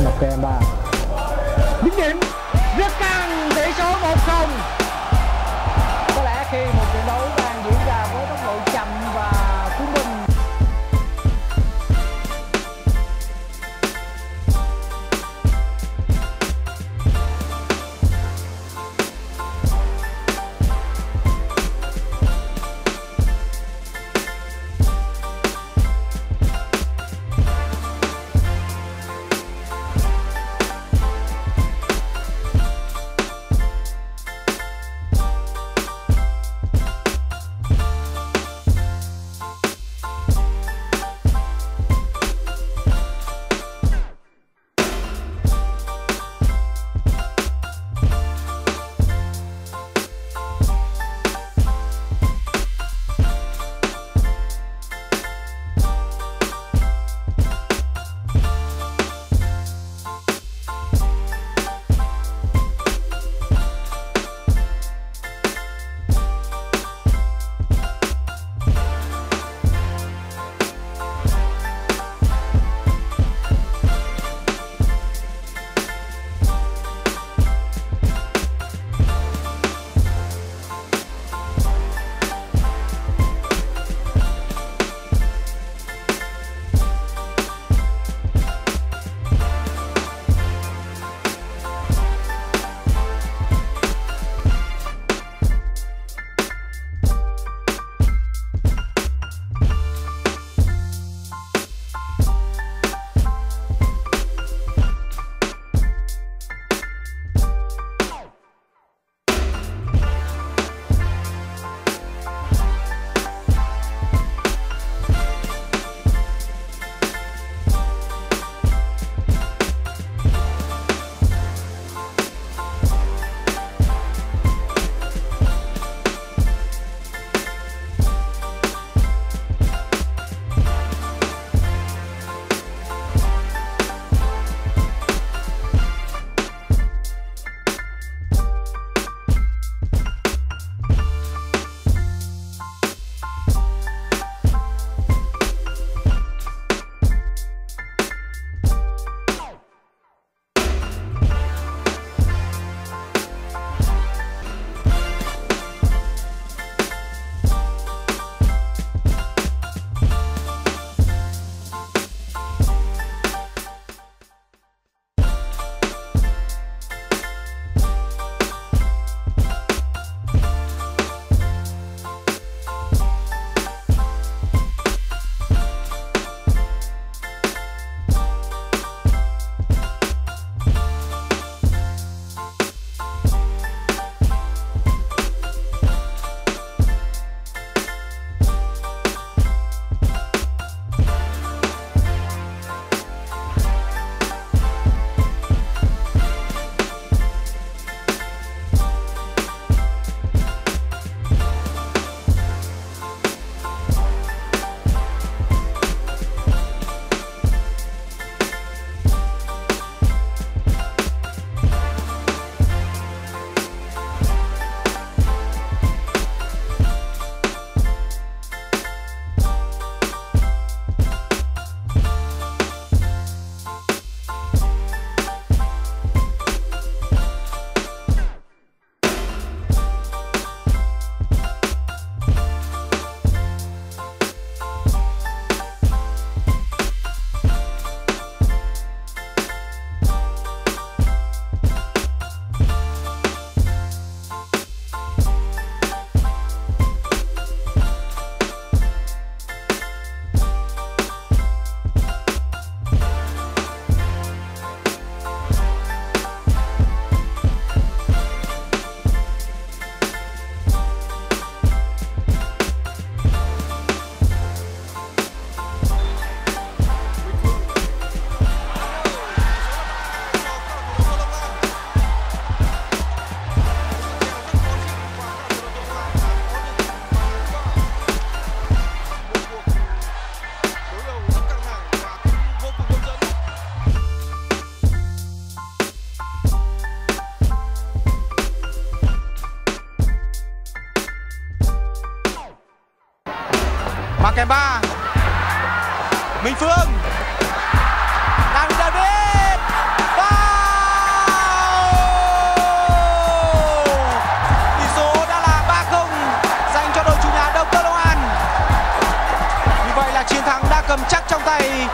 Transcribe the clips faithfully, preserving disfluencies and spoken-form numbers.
một kèm ba dứt điểm rất căng, tỷ số một không. Có lẽ khi một trận đấu đang diễn ra với tốc độ chậm và cuốn binh, tay.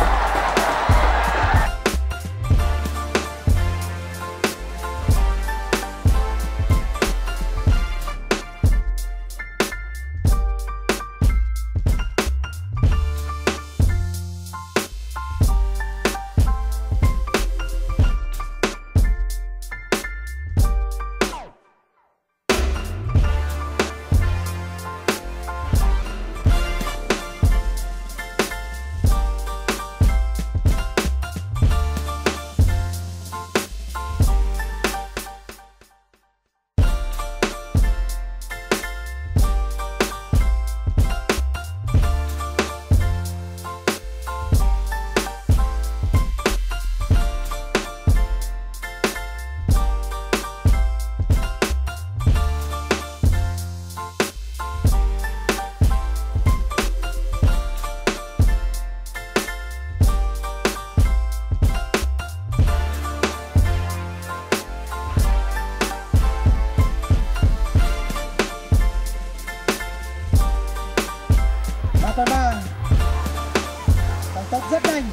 Mataba tăng tốc rất nhanh.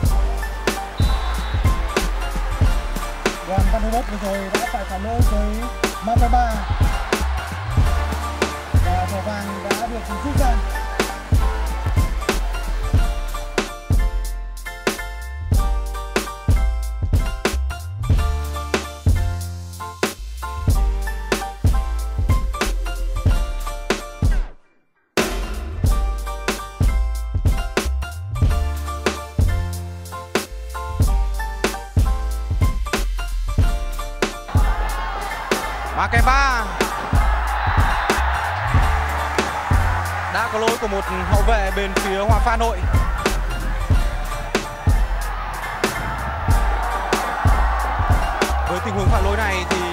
Đoàn Văn Robert vừa rồi đã phải phản lỗi với Mataba và thẻ vàng đã được rút ra. Makeba đã có lỗi của một hậu vệ bên phía Hoàng Phát Hà Nội. Với tình huống phạm lỗi này thì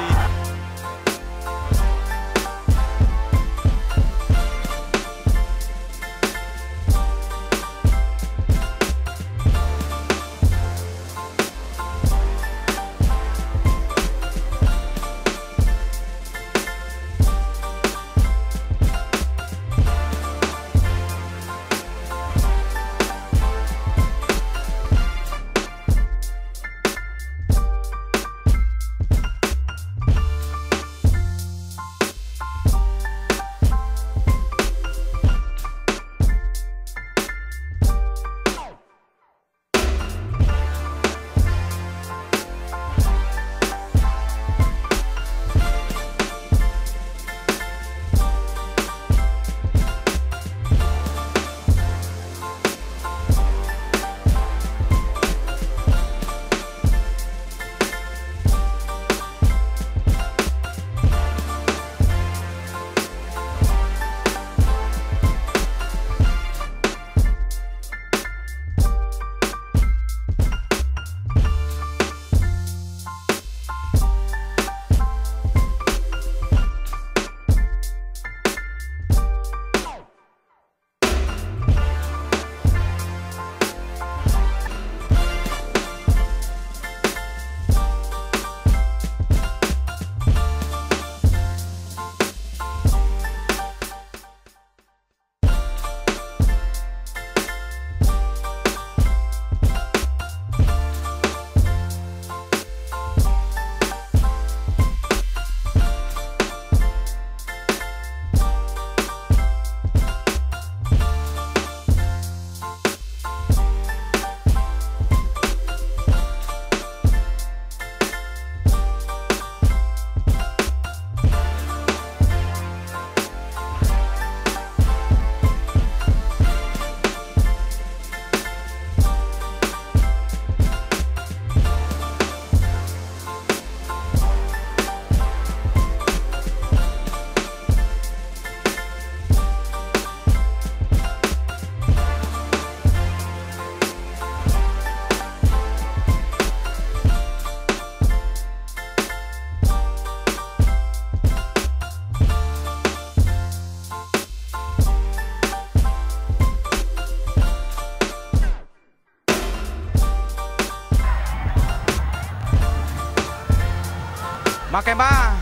Makeba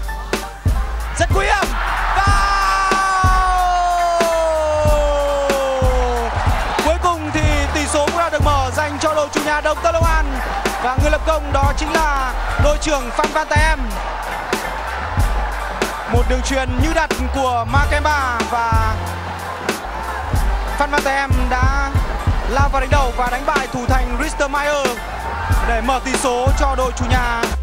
rất nguy hiểm và cuối cùng thì tỷ số cũng đã được cho đội chủ nhà Đồng Tân Long An. Và người lập công đó chính là đội trưởng Phan Văn Tài Em. Một đường chuyền như đặt của Makemba và Phan Văn Tài Em đã lao vào đánh đầu và đánh bại thủ thành Richter Meyer để mở tỷ số cho đội chủ nhà.